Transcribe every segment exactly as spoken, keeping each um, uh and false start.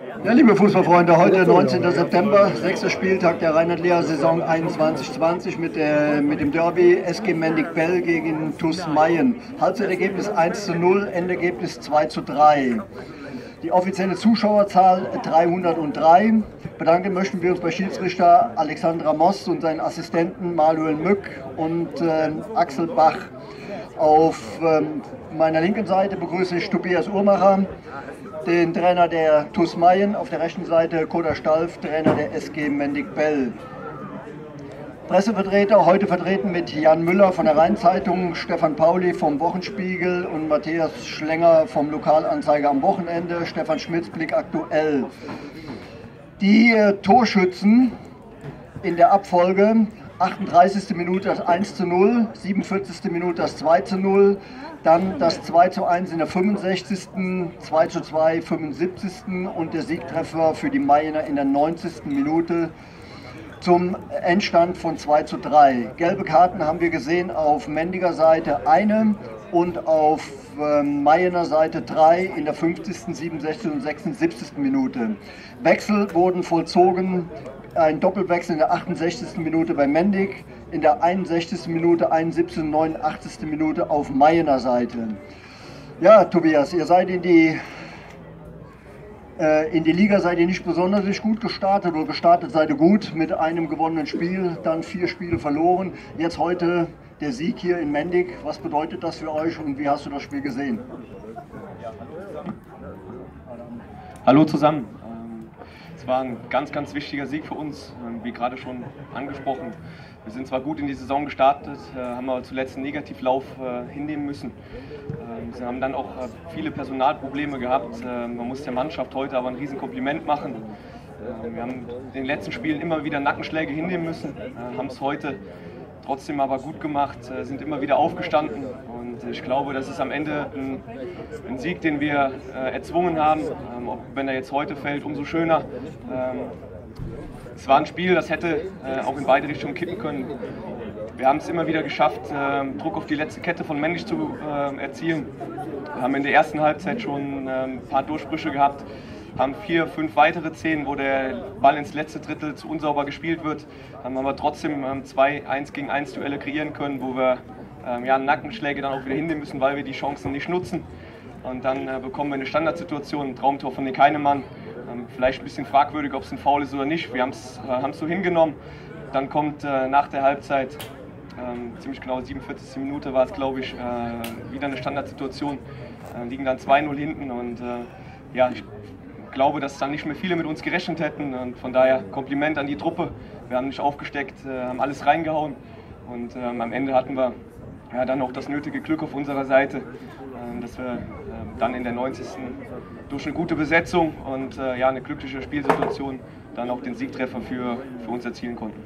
Ja, liebe Fußballfreunde, heute neunzehnter September, sechster Spieltag der Rheinland-Lehrer-Saison einundzwanzig zwanzig mit, der, mit dem Derby S G Mendig-Bell gegen T U S Mayen. Halbzeitergebnis eins zu null, Endergebnis zwei zu drei. Die offizielle Zuschauerzahl dreihundertdrei. Bedanken möchten wir uns bei Schiedsrichter Alexandra Moss und seinen Assistenten Manuel Mück und äh, Axel Bach. Auf ähm, meiner linken Seite begrüße ich Tobias Uhrmacher, den Trainer der T U S Mayen, auf der rechten Seite Koda Stalf, Trainer der S G Mendig-Bell. Pressevertreter heute vertreten mit Jan Müller von der Rheinzeitung, Stefan Pauli vom Wochenspiegel und Matthias Schlenger vom Lokalanzeiger am Wochenende, Stefan Schmitz, Blick aktuell. Die äh, Torschützen in der Abfolge: achtunddreißigste Minute das eins zu null, siebenundvierzigste Minute das zwei zu null, dann das zwei zu eins in der fünfundsechzigsten, zwei zu zwei fünfundsiebzigsten und der Siegtreffer für die Mayener in der neunzigsten Minute zum Endstand von zwei zu drei. Gelbe Karten haben wir gesehen auf Mendiger Seite eine und auf äh, Mayener Seite drei in der fünfzigsten, siebenundsechzigsten und sechsundsiebzigsten Minute. Wechsel wurden vollzogen. Ein Doppelwechsel in der achtundsechzigsten Minute bei Mendig, in der einundsechzigsten Minute, einundsiebzigsten und neunundachtzigsten Minute auf Mayener Seite. Ja, Tobias, ihr seid in die, äh, in die Liga seid ihr nicht besonders gut gestartet, oder gestartet seid ihr gut mit einem gewonnenen Spiel, dann vier Spiele verloren. Jetzt heute der Sieg hier in Mendig. Was bedeutet das für euch und wie hast du das Spiel gesehen? Hallo zusammen. Es war ein ganz, ganz wichtiger Sieg für uns, wie gerade schon angesprochen. Wir sind zwar gut in die Saison gestartet, haben aber zuletzt einen Negativlauf hinnehmen müssen. Wir haben dann auch viele Personalprobleme gehabt. Man muss der Mannschaft heute aber ein Riesenkompliment machen. Wir haben in den letzten Spielen immer wieder Nackenschläge hinnehmen müssen, haben es heute trotzdem aber gut gemacht, sind immer wieder aufgestanden und ich glaube, das ist am Ende ein, ein Sieg, den wir äh, erzwungen haben. Ähm, ob, wenn er jetzt heute fällt, umso schöner. Ähm, es war ein Spiel, das hätte äh, auch in beide Richtungen kippen können. Wir haben es immer wieder geschafft, äh, Druck auf die letzte Kette von Mendig zu äh, erzielen. Wir haben in der ersten Halbzeit schon äh, ein paar Durchbrüche gehabt, haben vier, fünf weitere Szenen, wo der Ball ins letzte Drittel zu unsauber gespielt wird, haben aber trotzdem ähm, zwei eins gegen eins Duelle kreieren können, wo wir ähm, ja, Nackenschläge dann auch wieder hinnehmen müssen, weil wir die Chancen nicht nutzen. Und dann äh, bekommen wir eine Standardsituation, ein Traumtor von den Heinemann. Ähm, vielleicht ein bisschen fragwürdig, ob es ein Foul ist oder nicht. Wir haben es äh, so hingenommen. Dann kommt äh, nach der Halbzeit, äh, ziemlich genau siebenundvierzigste Minute war es, glaube ich, äh, wieder eine Standardsituation. Äh, liegen dann zwei null hinten und äh, ja, ich Ich glaube, dass dann nicht mehr viele mit uns gerechnet hätten und von daher Kompliment an die Truppe. Wir haben nicht aufgesteckt, haben alles reingehauen und ähm, amEnde hatten wir ja, dann auch das nötige Glück auf unserer Seite, äh, dass wir äh, dann in der neunzigsten durch eine gute Besetzung und äh, ja, eine glückliche Spielsituation dann auch den Siegtreffer für, für uns erzielen konnten.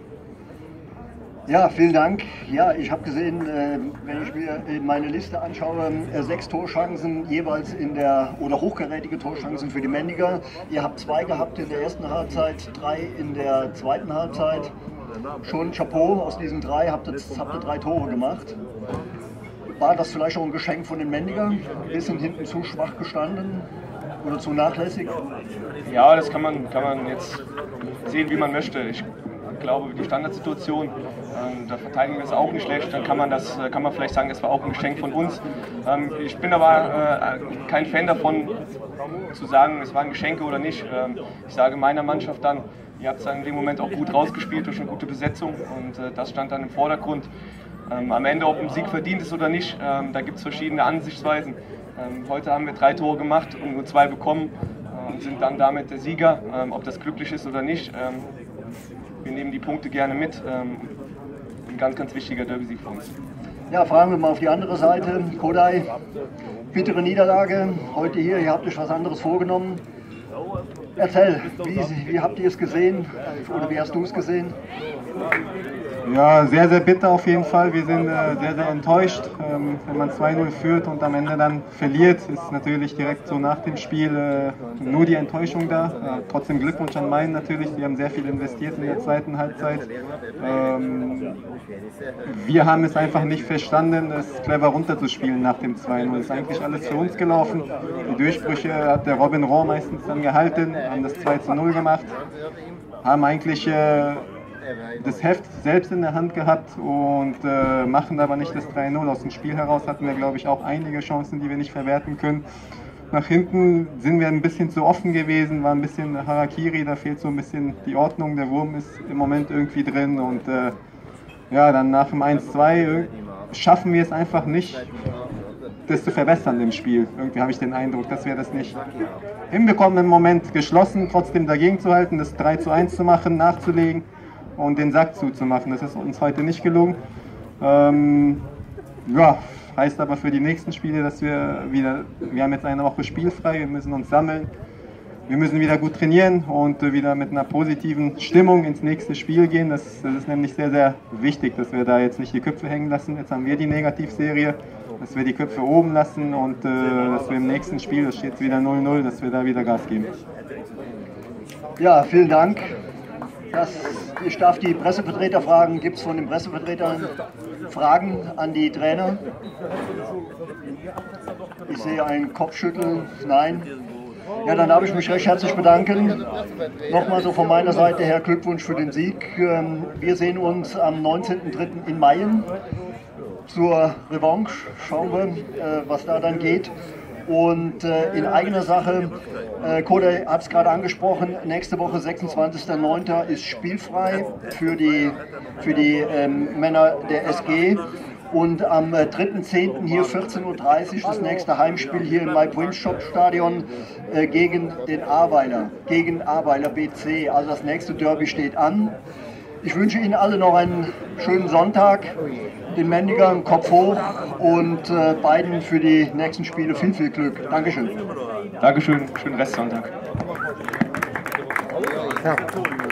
Ja, vielen Dank. Ja, ich habe gesehen, äh, wenn ich mir meine Liste anschaue, äh, sechs Torchancen jeweils in der, oder hochkarätige Torchancen für die Mendiger. Ihr habt zwei gehabt in der ersten Halbzeit, drei in der zweiten Halbzeit. Schon Chapeau, aus diesen drei habt ihr, habt ihr drei Tore gemacht. War das vielleicht auch ein Geschenk von den Mendigern? Ein bisschen hinten zu schwach gestanden oder zu nachlässig? Ja, das kann man, kann man jetzt sehen, wie man möchte. Ich Ich glaube, die Standardsituation, ähm, da verteidigen wir es auch nicht schlecht, dann kann man, das, kann man vielleicht sagen, das war auch ein Geschenk von uns. Ähm, ich bin aber äh, kein Fan davon, zu sagen, es waren Geschenke oder nicht. Ähm, ich sage meiner Mannschaft dann, ihr habt es in dem Moment auch gut rausgespielt durch eine gute Besetzung und äh, das stand dann im Vordergrund. Ähm, am Ende, ob ein Sieg verdient ist oder nicht, ähm, da gibt es verschiedene Ansichtsweisen. Ähm, heute haben wir drei Tore gemacht und nur zwei bekommen äh, und sind dann damit der Sieger, ähm, ob das glücklich ist oder nicht. Ähm, Wir nehmen die Punkte gerne mit. Ein ganz, ganz wichtiger Derby-Sieg für uns. Ja, fragen wir mal auf die andere Seite. Kodai, bittere Niederlage. Heute hier, ihr habt euch was anderes vorgenommen. Erzähl, wie, wie habt ihr es gesehen? Oder wie hast du es gesehen? Ja, sehr, sehr bitter auf jeden Fall. Wir sind äh, sehr, sehr enttäuscht. Ähm, wenn man zwei null führt und am Ende dann verliert, ist natürlich direkt so nach dem Spiel äh, nur die Enttäuschung da. Äh, trotzdem Glückwunsch an Main natürlich. Die haben sehr viel investiert in der zweiten Halbzeit. Ähm, wir haben es einfach nicht verstanden, es clever runterzuspielen nach dem zwei null. Es ist eigentlich alles für uns gelaufen. Die Durchbrüche hat der Robin Rohr meistens dann gehalten, haben das zwei zu null gemacht, haben eigentlich äh, das Heft selbst in der Hand gehabt und äh, machen aber nicht das drei null. Aus dem Spiel heraus hatten wir, glaube ich, auch einige Chancen, die wir nicht verwerten können. Nach hinten sind wir ein bisschen zu offen gewesen, war ein bisschen Harakiri, da fehlt so ein bisschen die Ordnung. Der Wurm ist im Moment irgendwie drin und äh, ja, dann nach dem eins zwei schaffen wir es einfach nicht, das zu verbessern im Spiel. Irgendwie habe ich den Eindruck, dass wir das nicht hinbekommen im Moment, geschlossen trotzdem dagegen zu halten, das drei zu eins zu machen, nachzulegen und den Sack zuzumachen. Das ist uns heute nicht gelungen. Ähm, ja, heißt aber für die nächsten Spiele, dass wir wieder, wir haben jetzt eine Woche spielfrei, wir müssen uns sammeln, wir müssen wieder gut trainieren und wieder mit einer positiven Stimmung ins nächste Spiel gehen. Das, das ist nämlich sehr, sehr wichtig, dass wir da jetzt nicht die Köpfe hängen lassen. Jetzt haben wir die Negativserie, dass wir die Köpfe oben lassen und äh, dass wir im nächsten Spiel, das steht wieder null null, dass wir da wieder Gas geben. Ja, vielen Dank. Das, ich darf die Pressevertreter fragen. Gibt es von den Pressevertretern Fragen an die Trainer? Ich sehe ein Kopfschütteln. Nein. Ja, dann darf ich mich recht herzlich bedanken. Nochmal so von meiner Seite her Glückwunsch für den Sieg. Wir sehen uns am neunzehnten dritten in Mayen zur Revanche. Schauen wir, was da dann geht. Und äh, in eigener Sache, äh, Kode hat es gerade angesprochen, nächste Woche sechsundzwanzigster neunter ist spielfrei für die, für die ähm, Männer der S G. Und am äh, dritten zehnten hier vierzehn Uhr dreißig das nächste Heimspiel hier im MyPrince-Shop-Stadion äh, gegen den Ahrweiler, gegen Ahrweiler B C. Also das nächste Derby steht an. Ich wünsche Ihnen alle noch einen schönen Sonntag, den Mendigern Kopf hoch und äh, beiden für die nächsten Spiele viel, viel Glück. Dankeschön. Dankeschön, schönen Restsonntag. Ja.